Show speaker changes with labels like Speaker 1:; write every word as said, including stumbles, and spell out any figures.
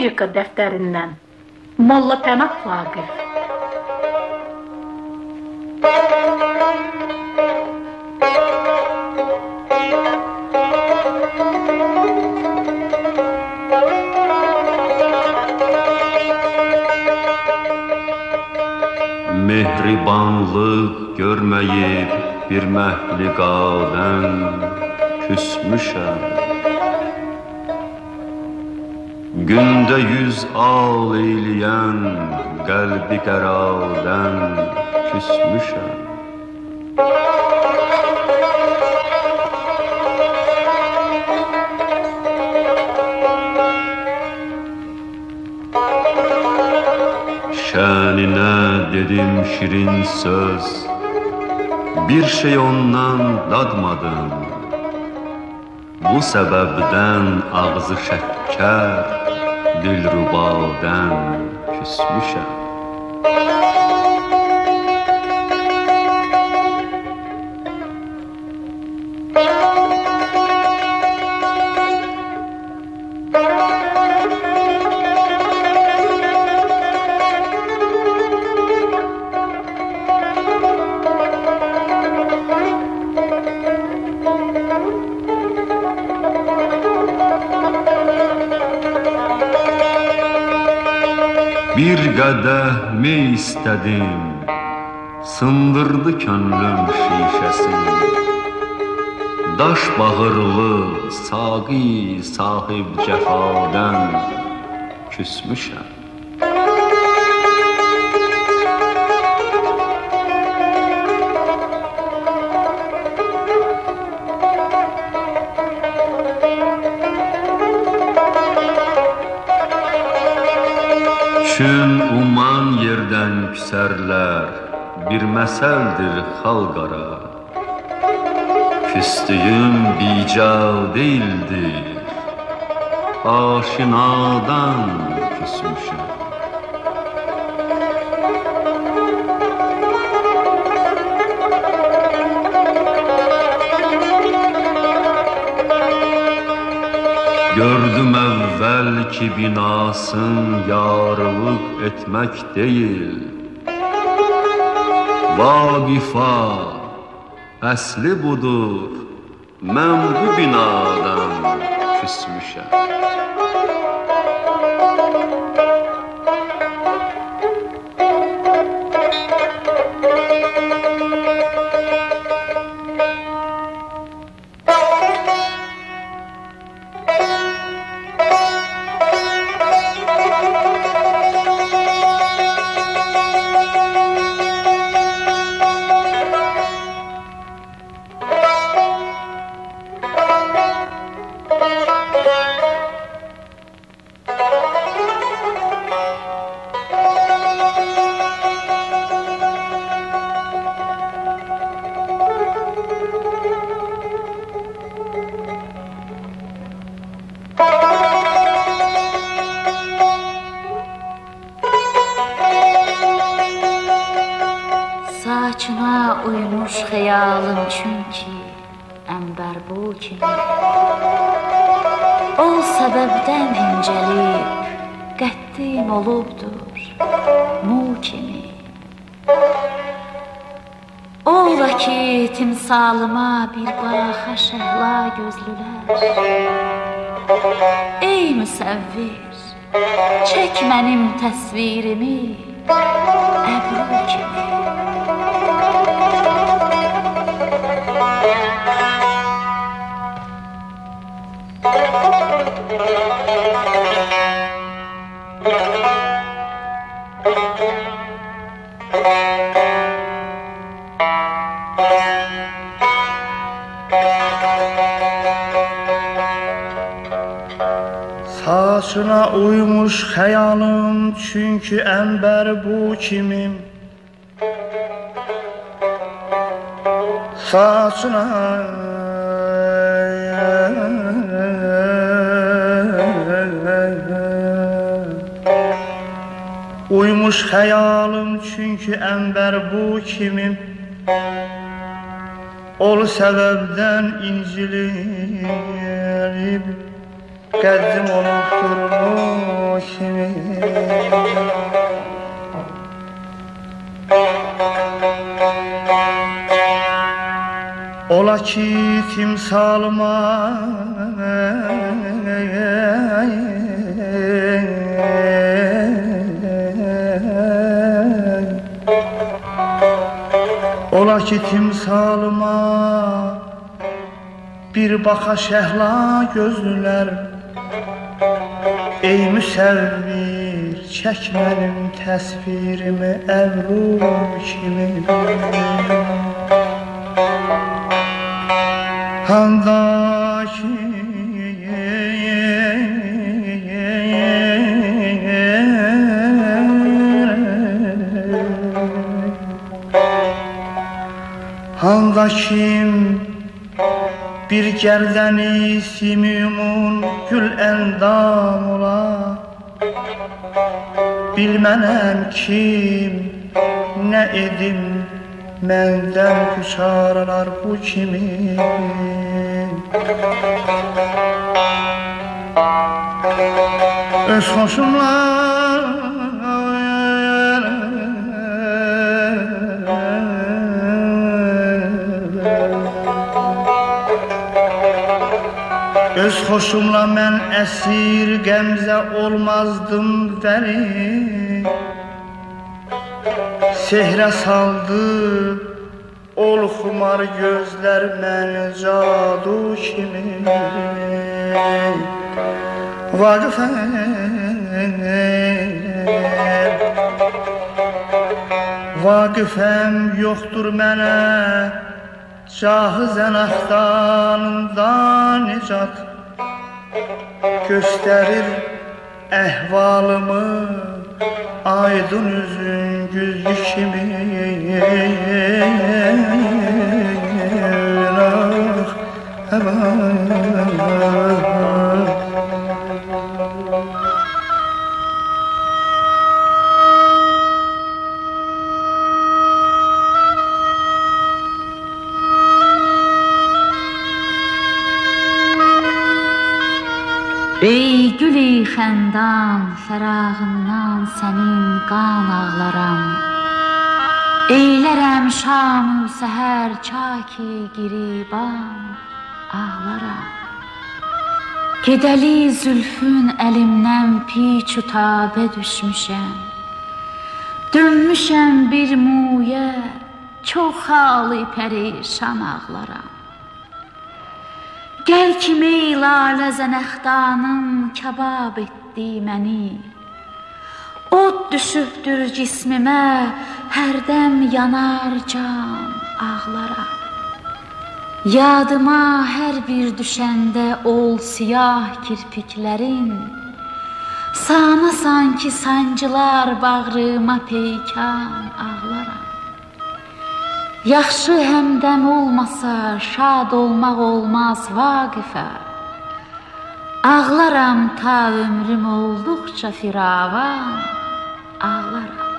Speaker 1: Lirika dəftərindən Molla Pənah Vaqif.
Speaker 2: Mehribanlıq görməyib bir məhliqadən küsmüşəm. Gündə yüz al eyləyən qəlbi qəradən küsmüşəm. Şəninə dedim şirin söz, bir şey ondan dadmadım. Bu səbəbdən ağzı şəkkər, dilrubadən küsmüşəm. Bir qədəh mey istədim, sındırdı könlüm şişəsini. Daş bağırlı saqi sahib cəfadən küsmüşəm. Çün uman yerdən küsərlər, bir məsəldir xalqara. Küstüyüm bicav deyildir, aşinadan küsmüşəm. Gördüm əvvəl ki binasın yarılıq etmək deyil. Vaqifa, əsli budur, mən bu binadan küsmüşəm.
Speaker 3: Saçına uymuş xəyalım çünki ənbər bu kimi. O səbəbdən incəlib qəddim olubdur mu kimi. Ola ki timsalıma bir baxa şəhla gözlülər. Ey müsəvvir, çək mənim təsvirimi əbru kimi.
Speaker 4: Saçına uymuş xəyalım çünki ənbər bu kimim. Saçına uymuş xəyalım çünki ənbər bu kimim. Ol səbəbdən incilib Qədim olubdur bu kimi. Ola ki timsalıma Ola ki timsalıma bir baxa şəhla gözlülər. Ey müsəvvir, çək mənim təsvirimi əvru kimi. Handaki Handakim bir gərdəni simimun gül əndam ola. Bilmənəm kim, nə edim, məndən küçaralar bu kimi. Öz xoşumla Öz xoşumla mən əsir qəmzə olmazdım vəli. Sehrə saldı ol xumar gözlər məni cadu kimi. Vaqifəm, vaqifəm yoxdur mənə Cahı zənaxtanında nicat. Göstərir əhvalımı aydın üzün güzlü kimi.
Speaker 3: Ey gülü xəndan, fərağından sənin qan ağlaram. Eylərəm şam-ı səhər çaki giriban ağlaram. Gedəli zülfün əlimdən piç-u tabə düşmüşəm. Dönmüşəm bir muyə, çox halı pərişan ağlaram. Gəl ki meylalə zənəxdanım kəbab etdi məni. Od düşübdür cismimə, hərdəm yanar can ağlaram. Yadıma hər bir düşəndə ol siyah kirpiklərin. Sana sanki sancılar bağrıma peykan ağlaram. Yaxşı həmdəm olmasa şad olmaq olmaz Vaqifə. Ağlaram ta ömrüm olduqca firavan ağlaram.